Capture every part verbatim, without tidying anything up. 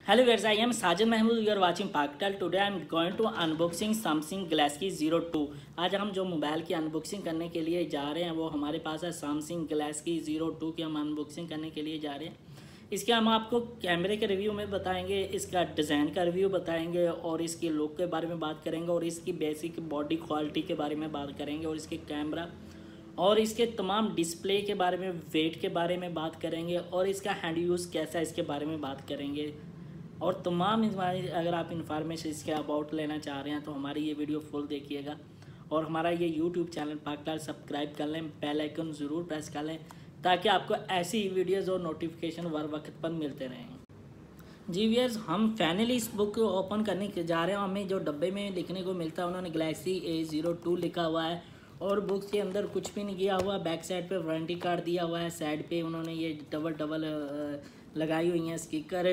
Hello guys, I am Sajid Mahmood. You are watching Paktal. Today I am going to unboxing Samsung Galaxy zero two. आज हम जो mobile की unboxing करने के लिए जा रहे हैं वो हमारे पास है Samsung Galaxy ज़ीरो टू की हम अनबॉक्सिंग करने के लिए जा रहे हैं. इसके हम आपको कैमरे के रिव्यू में बताएंगे, इसका डिज़ाइन का रिव्यू बताएंगे और इसकी लुक के बारे में बात करेंगे और इसकी बेसिक बॉडी क्वालिटी के बारे में बात करेंगे और इसके कैमरा और इसके तमाम डिस्प्ले के बारे में, वेट के बारे में बात करेंगे और इसका हैंड यूज़ कैसा है इसके बारे में बात करेंगे. और तमाम अगर आप इन्फॉर्मेशन इसके अबाउट लेना चाह रहे हैं तो हमारी ये वीडियो फुल देखिएगा और हमारा ये यूट्यूब चैनल पाकटाल सब्सक्राइब कर लें, बेल आइकन ज़रूर प्रेस कर लें ताकि आपको ऐसी वीडियोज़ और नोटिफिकेशन वर वक्त पर मिलते रहें. जी व्यूअर्स, हम फाइनली इस बुक को ओपन करने के जा रहे हैं. हमें जो डब्बे में लिखने को मिलता है उन्होंने गैलेक्सी ए ज़ीरो टू लिखा हुआ है और बुक्स के अंदर कुछ भी नहीं किया हुआ. बैक साइड पे वारंटी कार्ड दिया हुआ है, साइड पे उन्होंने ये डबल डबल लगाई हुई हैं स्टिकर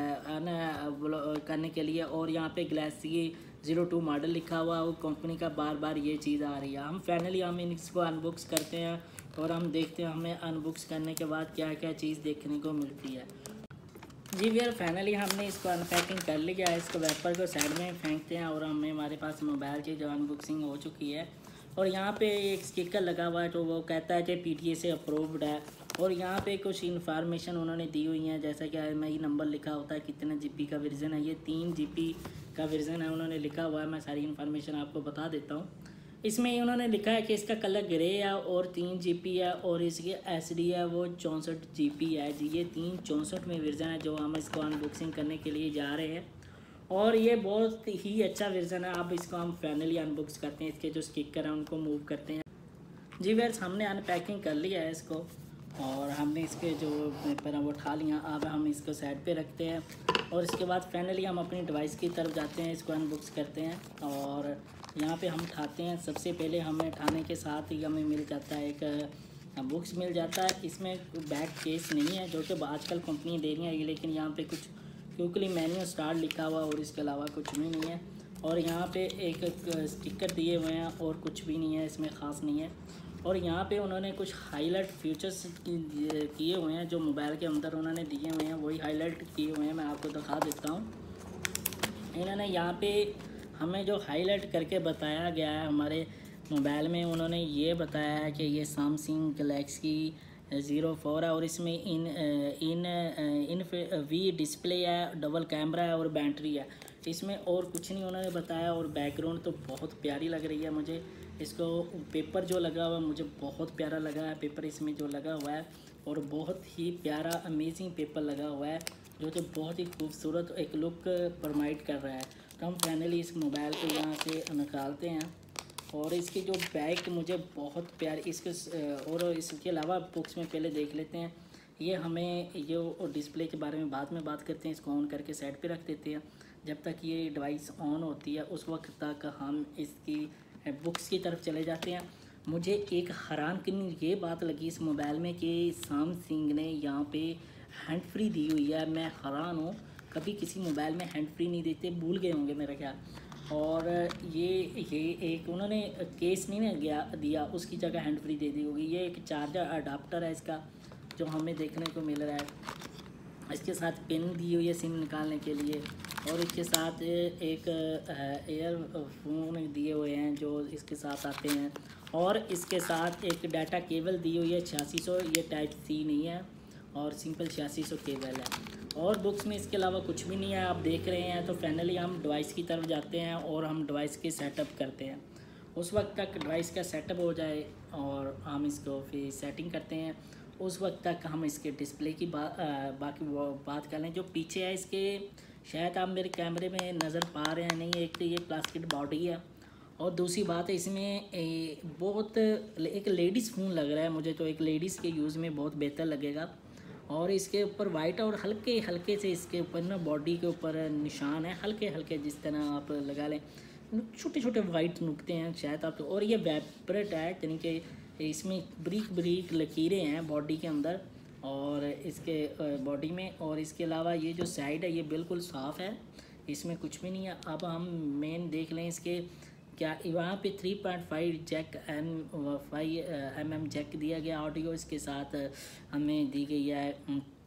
करने के लिए और यहाँ पे गैलेक्सी ज़ीरो टू मॉडल लिखा हुआ है और कंपनी का बार बार ये चीज़ आ रही है. हम फाइनली हम इसको अनबॉक्स करते हैं और हम देखते हैं हमें अनबॉक्स करने के बाद क्या क्या चीज़ देखने को मिलती है. जी भैया, फाइनली हमने इसको अनपैकिंग कर लिया है. इसको वेपर को साइड में फेंकते हैं और हमें हमारे पास मोबाइल की जो अनबॉक्सिंग हो चुकी है और यहाँ पे एक स्टिकर लगा हुआ है तो वो कहता है कि पीटीए से अप्रूव्ड है और यहाँ पे कुछ इन्फॉर्मेशन उन्होंने दी हुई है जैसा कि एम आई नंबर लिखा होता है, कितने जीबी का वर्जन है. ये तीन जीबी का वर्जन है उन्होंने लिखा हुआ है. मैं सारी इन्फॉर्मेशन आपको बता देता हूँ. इसमें उन्होंने लिखा है कि इसका कलर ग्रे है और तीन जीबी है और इसकी एस डी है वो चौंसठ जी बी है. जी ये तीन चौंसठ में वर्जन है जो हम इसको अनबॉक्सिंग करने के लिए जा रहे हैं और ये बहुत ही अच्छा वर्जन है. अब इसको हम फाइनली अनबॉक्स करते हैं. इसके जो स्टिकर हैं उनको मूव करते हैं. जी व्यूअर्स, हमने अनपैकिंग कर लिया है इसको और हमने इसके जो पेपर हैं वो उठा लिया. अब हम इसको साइड पे रखते हैं और इसके बाद फाइनली हम अपनी डिवाइस की तरफ जाते हैं, इसको अनबॉक्स करते हैं और यहाँ पे हम उठाते हैं. सबसे पहले हमें उठाने के साथ ही हमें मिल जाता है एक बुक्स मिल जाता है. इसमें बैक केस नहीं है जो कि आजकल कंपनी दे रही है, लेकिन यहाँ पे कुछ क्विकली मेन्यू स्टार्ट लिखा हुआ और इसके अलावा कुछ भी नहीं है. और यहाँ पे एक स्टिकर दिए हुए हैं और कुछ भी नहीं है, इसमें ख़ास नहीं है. और यहाँ पे उन्होंने कुछ हाईलाइट फीचर्स किए हुए हैं जो मोबाइल के अंदर उन्होंने दिए हुए हैं, वही हाईलाइट किए हुए हैं. मैं आपको दिखा देता हूँ. इन्होंने यहाँ पे हमें जो हाईलाइट करके बताया गया है हमारे मोबाइल में, उन्होंने ये बताया है कि ये सैमसंग गैलेक्सी ज़ीरो फोर है और इसमें इन इन इन वी डिस्प्ले है, डबल कैमरा है और बैटरी है. इसमें और कुछ नहीं उन्होंने बताया. और बैकग्राउंड तो बहुत प्यारी लग रही है मुझे. इसको पेपर जो लगा हुआ है मुझे बहुत प्यारा लगा है. पेपर इसमें जो लगा हुआ है और बहुत ही प्यारा अमेजिंग पेपर लगा हुआ है जो कि बहुत ही खूबसूरत एक लुक प्रोवाइड कर रहा है. तो हम फाइनली इस मोबाइल को यहाँ से निकालते हैं और इसकी जो बैक मुझे बहुत प्यारी इसके और इसके अलावा बुक्स में पहले देख लेते हैं. ये हमें ये डिस्प्ले के बारे में बाद में बात करते हैं. इसको ऑन करके साइड पे रख देते हैं. जब तक ये डिवाइस ऑन होती है उस वक्त तक हम इसकी बुक्स की तरफ चले जाते हैं. मुझे एक हैरान करनी ये बात लगी इस मोबाइल में कि सैमसंग ने यहाँ पे हैंड फ्री दी हुई है. मैं हैरान हूँ, कभी किसी मोबाइल में हैंड फ्री नहीं देते, भूल गए होंगे मेरा ख्याल. और ये ये एक उन्होंने केस नहीं ना गया दिया, उसकी जगह हैंड फ्री दे दी होगी. ये एक चार्जर अडाप्टर है इसका जो हमें देखने को मिल रहा है. इसके साथ पिन दी हुई है सिम निकालने के लिए और इसके साथ एक एयरफोन दिए हुए हैं जो इसके साथ आते हैं और इसके साथ एक डाटा केबल दी हुई है छियासी सौ. ये टाइप सी नहीं है और सिंपल छियासी सौ केबल है और बुक्स में इसके अलावा कुछ भी नहीं है. आप देख रहे हैं. तो फाइनली हम डिवाइस की तरफ जाते हैं और हम डिवाइस की सेटअप करते हैं. उस वक्त तक डिवाइस का सेटअप हो जाए और हम इसको फिर सेटिंग करते हैं. उस वक्त तक हम इसके डिस्प्ले की बा, आ, बाकी वो बात कर लें. जो पीछे है इसके, शायद आप मेरे कैमरे में नज़र पा रहे हैं नहीं. एक तो ये प्लास्टिक बॉडी है और दूसरी बात है इसमें ए, बहुत एक लेडीज़ फ़ोन लग रहा है मुझे. तो एक लेडीज़ के यूज़ में बहुत बेहतर लगेगा. और इसके ऊपर वाइट और हल्के हल्के से इसके ऊपर ना बॉडी के ऊपर निशान है, हल्के हल्के जिस तरह आप लगा लें, छोटे छोटे वाइट नुकते हैं शायद आप. और ये वाइब्रेट है यानी कि इसमें ब्रीक ब्रीक लकीरें हैं बॉडी के अंदर और इसके बॉडी में. और इसके अलावा ये जो साइड है ये बिल्कुल साफ़ है, इसमें कुछ भी नहीं है. अब हम मेन देख लें इसके क्या. वहाँ पे three point five jack M five M M jack दिया गया ऑडियो. इसके साथ हमें दी गई है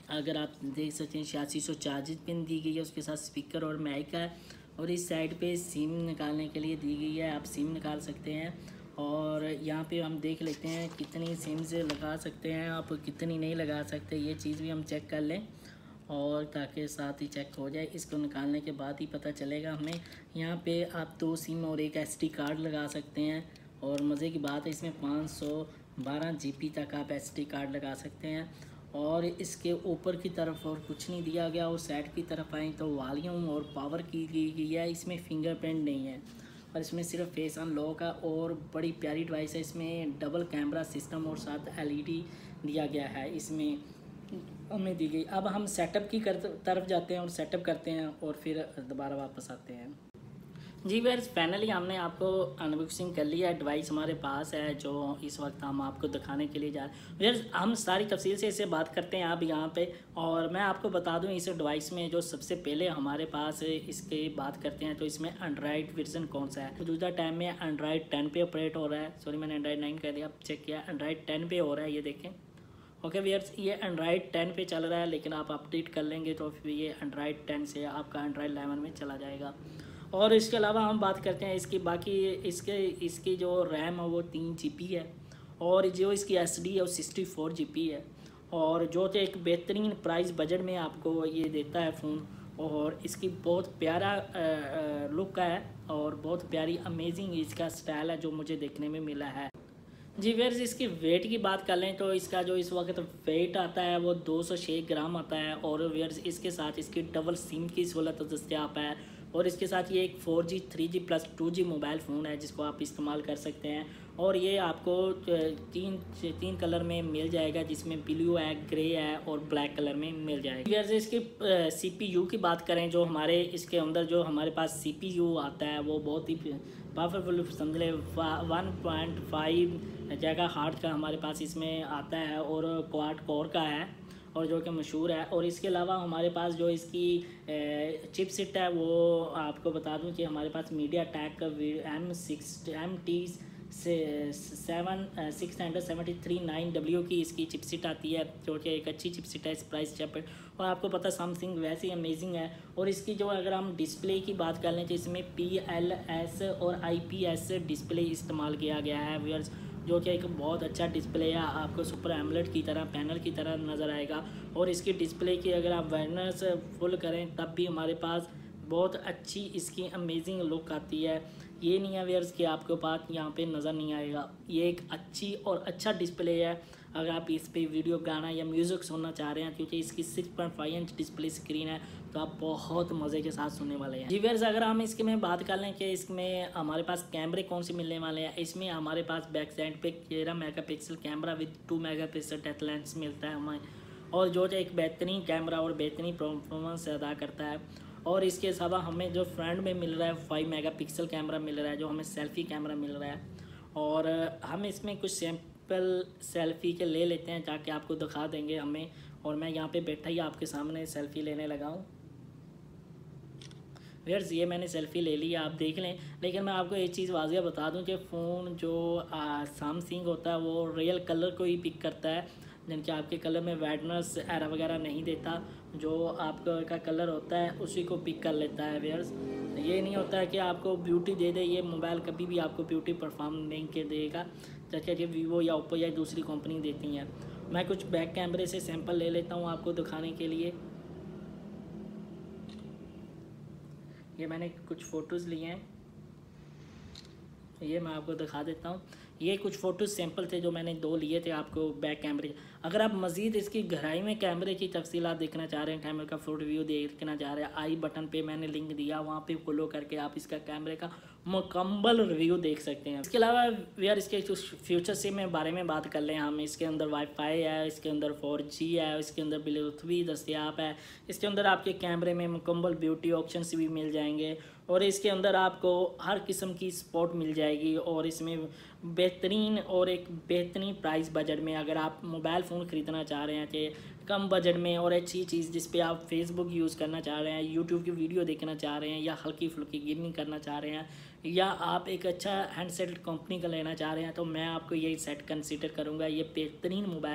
अगर आप देख सकते हैं छियासी सौ चार्जिंग पिन दी गई है, उसके साथ स्पीकर और माइक है। और इस साइड पे सिम निकालने के लिए दी गई है, आप सिम निकाल सकते हैं। और यहाँ पे हम देख लेते हैं कितनी सिम से लगा सकते हैं आप, कितनी नहीं लगा सकते, ये चीज़ भी हम चेक कर लें और ताकि साथ ही चेक हो जाए। इसको निकालने के बाद ही पता चलेगा हमें। यहाँ पे आप दो सिम और एक एसडी कार्ड लगा सकते हैं। और मज़े की बात है इसमें पाँच सौ बारह जी बी तक आप एसडी कार्ड लगा सकते हैं। और इसके ऊपर की तरफ और कुछ नहीं दिया गया। और साइड की तरफ आएँ तो वॉल्यूम और पावर की गई है, इसमें फिंगरप्रिंट नहीं है और इसमें सिर्फ फेस अनलॉक है। और बड़ी प्यारी डिवाइस है, इसमें डबल कैमरा सिस्टम और साथ एलईडी दिया गया है, इसमें हमें दी गई। अब हम सेटअप की कर तरफ जाते हैं और सेटअप करते हैं और फिर दोबारा वापस आते हैं। जी व्यूअर्स, फाइनली हमने आपको अनबॉक्सिंग कर लिया है। डिवाइस हमारे पास है जो इस वक्त हम आपको दिखाने के लिए जा रहे हैं। व्यूअर्स, हम सारी तफसील से इससे बात करते हैं आप यहाँ पे। और मैं आपको बता दूँ इस डिवाइस में जो सबसे पहले हमारे पास इसके बात करते हैं तो इसमें एंड्रॉयड वर्जन कौन सा है। मौजूदा टाइम में एंड्रॉयड टेन पे ऑपरेट हो रहा है। सॉरी, मैंने एंड्रॉयड नाइन कह दिया, चेक किया, एंड्रॉयड टेन पे हो रहा है, ये देखें। ओके व्यूअर्स, ये एंड्रॉयड टेन पे चल रहा है, लेकिन आप अपडेट कर लेंगे तो फिर ये एंड्रॉयड टेन से आपका एंड्रॉयड इलेवन में चला जाएगा। और इसके अलावा हम बात करते हैं इसकी बाकी इसके इसकी जो रैम है वो तीन जी बी है। और जो इसकी एस डी है वो सिक्सटी फोर जी बी है। और जो कि एक बेहतरीन प्राइस बजट में आपको ये देता है फ़ोन। और इसकी बहुत प्यारा लुक है और बहुत प्यारी अमेजिंग इसका स्टाइल है जो मुझे देखने में मिला है। जी व्यूअर्स, इसकी वेट की बात कर लें तो इसका जो इस वक्त वेट आता है वो दो सौ छः ग्राम आता है। और व्यूअर्स, इसके साथ इसकी डबल सिम की सहूलत दस्तयाब है। और इसके साथ ये एक four G three G plus two G mobile phone है जिसको आप इस्तेमाल कर सकते हैं। और ये आपको तीन तीन कलर में मिल जाएगा, जिसमें ब्लू है, ग्रे है और ब्लैक कलर में मिल जाएगा। व्यूअर्स, इसकी सी पी यू की बात करें, जो हमारे इसके अंदर जो हमारे पास सी पी यू आता है वो बहुत ही पावरफुल, समझ लें one point five gigahertz का हमारे पास इसमें आता है और क्वाड कोर का है और जो कि मशहूर है। और इसके अलावा हमारे पास जो इसकी चिपसेट है वो आपको बता दूं कि हमारे पास MediaTek M six M T से seven six hundred seventy three nine W की इसकी चिपसेट आती है, जो कि एक अच्छी चिपसेट है इस प्राइस पर। और आपको पता समथिंग वैसे ही अमेजिंग है। और इसकी जो अगर हम डिस्प्ले की बात कर लें तो इसमें पी एल एस और आई पी एस डिस्प्ले इस्तेमाल किया गया है व्यूअर्स, जो कि एक बहुत अच्छा डिस्प्ले है, आपको सुपर एमोलेड की तरह पैनल की तरह नज़र आएगा। और इसकी डिस्प्ले की अगर आप ब्राइटनेस फुल करें तब भी हमारे पास बहुत अच्छी इसकी अमेजिंग लुक आती है। ये नहीं है व्यूअर्स कि आपके पास यहाँ पे नज़र नहीं आएगा, ये एक अच्छी और अच्छा डिस्प्ले है अगर आप इस पे वीडियो गाना या म्यूज़िक सुनना चाह रहे हैं, क्योंकि इसकी six point five inch display screen है तो आप बहुत मज़े के साथ सुनने वाले हैं। जी व्यूअर्स, अगर हम इसके में बात कर लें कि इसमें हमारे पास कैमरे कौन से मिलने वाले हैं, इसमें हमारे पास बैक साइड पे तेरह megapixel camera with two megapixel depth lens मिलता है हमें, और जो एक बेहतरीन कैमरा और बेहतरीन परफॉर्मेंस अदा करता है। और इसके अलावा हमें जो फ्रंट में मिल रहा है फाइव मेगापिक्सल कैमरा मिल रहा है, जो हमें सेल्फ़ी कैमरा मिल रहा है। और हम इसमें कुछ सैम्पल सेल्फ़ी के ले लेते हैं ताकि आपको दिखा देंगे हमें। और मैं यहाँ पे बैठा ही आपके सामने सेल्फ़ी लेने लगा हूँ। व्यूअर्स, ये मैंने सेल्फ़ी ले ली, आप देख लें। लेकिन मैं आपको एक चीज़ वाज़िया बता दूं कि फ़ोन जो सैमसंग होता है वो रियल कलर को ही पिक करता है, जिनके आपके कलर में वाइटनेस एरर वगैरह नहीं देता, जो आपका कलर होता है उसी को पिक कर लेता है व्यूअर्स। ये नहीं होता है कि आपको ब्यूटी दे दे, ये मोबाइल कभी भी आपको ब्यूटी परफॉर्म नहीं के देगा जैसे कि वीवो या ओप्पो या दूसरी कंपनी देती हैं। मैं कुछ बैक कैमरे से सैंपल ले लेता हूँ आपको दिखाने के लिए। ये मैंने कुछ फ़ोटोज़ लिए हैं, ये मैं आपको दिखा देता हूँ। ये कुछ फ़ोटोज़ सैंपल थे जो मैंने दो लिए थे आपको बैक कैमरे। अगर आप मज़ीद इसकी गहराई में कैमरे की तफसीलात देखना चाह रहे हैं, कैमरे का फुल रिव्यू देखना चाह रहे हैं, आई बटन पे मैंने लिंक दिया, वहाँ पे फॉलो करके आप इसका कैमरे का मुकम्मल रिव्यू देख सकते हैं। इसके अलावा यार इसके फ्यूचर सिम में बारे में बात कर लें हम, इसके अंदर वाईफाई है, इसके अंदर फोर जी है, इसके अंदर ब्लूटूथ भी दस्तियाब है, इसके अंदर आपके कैमरे में मुकम्मल ब्यूटी ऑप्शंस भी मिल जाएंगे, और इसके अंदर आपको हर किस्म की सपोर्ट मिल जाएगी। और इसमें बेहतरीन और एक बेहतरीन प्राइस बजट में अगर आप मोबाइल फ़ोन ख़रीदना चाह रहे हैं कि कम बजट में और अच्छी चीज़ जिस पे आप फेसबुक यूज़ करना चाह रहे हैं, यूट्यूब की वीडियो देखना चाह रहे हैं, या हल्की फुल्की गेमिंग करना चाह रहे हैं, या आप एक अच्छा हैंडसेट कंपनी का लेना चाह रहे हैं, तो मैं आपको यही सेट कंसीडर करूँगा। ये बेहतरीन मोबाइल है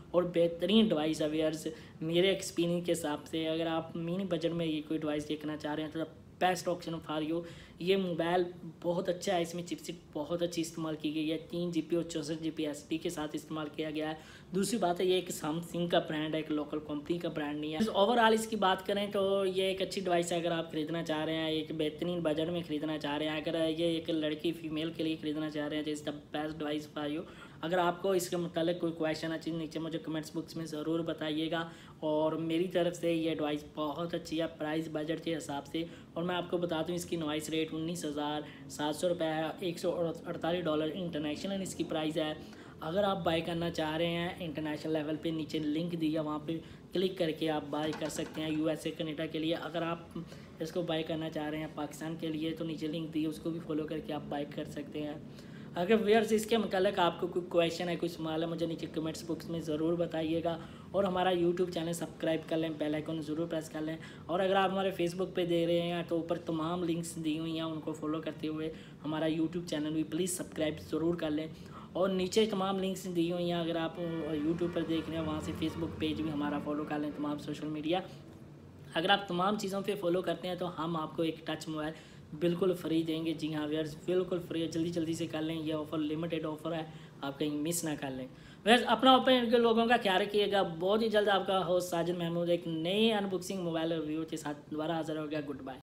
और बेहतरीन डिवाइस है व्यूअर्स मेरे एक्सपीरियंस के हिसाब से। अगर आप मिनी बजट में ये कोई डिवाइस देखना चाह रहे हैं तो बेस्ट ऑप्शन फॉर यू। ये मोबाइल बहुत अच्छा है, इसमें चिपसेट बहुत अच्छी इस्तेमाल की गई है, तीन जी बी और चौंसठ जी बी एस डी के साथ इस्तेमाल किया गया है। दूसरी बात है ये एक सैमसंग का ब्रांड है, एक लोकल कंपनी का ब्रांड नहीं है। ओवरऑल इसकी बात करें तो ये एक अच्छी डिवाइस है अगर आप खरीदना चाह रहे हैं, एक बेहतरीन बजट में खरीदना चाह रहे हैं, अगर ये एक लड़की फीमेल के लिए खरीदना चाह रहे हैं तो is the best device for you. अगर आपको इसके मतलब कोई क्वेश्चन है नीचे मुझे कमेंट्स बॉक्स में ज़रूर बताइएगा। और मेरी तरफ से ये डिवाइस बहुत अच्छी है प्राइस बजट के हिसाब से। और मैं आपको बता दूं इसकी नॉइस रेट उन्नीस हज़ार सात सौ रुपये है, एक सौ अड़तालीस डॉलर इंटरनेशनल इसकी प्राइस है। अगर आप बाय करना चाह रहे हैं इंटरनेशनल लेवल पे नीचे लिंक दिया वहाँ पे क्लिक करके आप बाय कर सकते हैं यूएसए कनाडा के लिए। अगर आप इसको बाय करना चाह रहे हैं पाकिस्तान के लिए तो नीचे लिंक दी उसको भी फॉलो करके आप बाय कर सकते हैं। अगर व्यूअर्स इसके मतलब आपको कोई क्वेश्चन है कोई सवाल है मुझे नीचे कमेंट्स बॉक्स में ज़रूर बताइएगा। और हमारा यूट्यूब चैनल सब्सक्राइब कर लें, बेल आइकन ज़रूर प्रेस कर लें। और अगर आप हमारे फेसबुक पे दे रहे हैं तो ऊपर तमाम लिंक्स दी हुई हैं उनको फॉलो करते हुए हमारा यूट्यूब चैनल भी प्लीज़ सब्सक्राइब ज़रूर कर लें। और नीचे तमाम लिंक्स दी हुई हैं अगर आप यूट्यूब पर देख रहे हैं वहाँ से फेसबुक पेज भी हमारा फॉलो कर लें, तमाम सोशल मीडिया। अगर आप तमाम चीज़ों पे फॉलो करते हैं तो हम आपको एक टच मोबाइल बिल्कुल फ्री देंगे। जी हाँ व्यूअर्स बिल्कुल फ्री है, जल्दी जल्दी से कर लें, ये ऑफ़र लिमिटेड ऑफ़र है, आप कहीं मिस ना कर लें। व्यूअर्स अपना ओपन के लोगों का ख्याल रखिएगा। बहुत ही जल्द आपका होस्ट साजिद महमूद एक नई अनबॉक्सिंग मोबाइल रिव्यू के साथ दोबारा हाजिर हो गया। Good bye.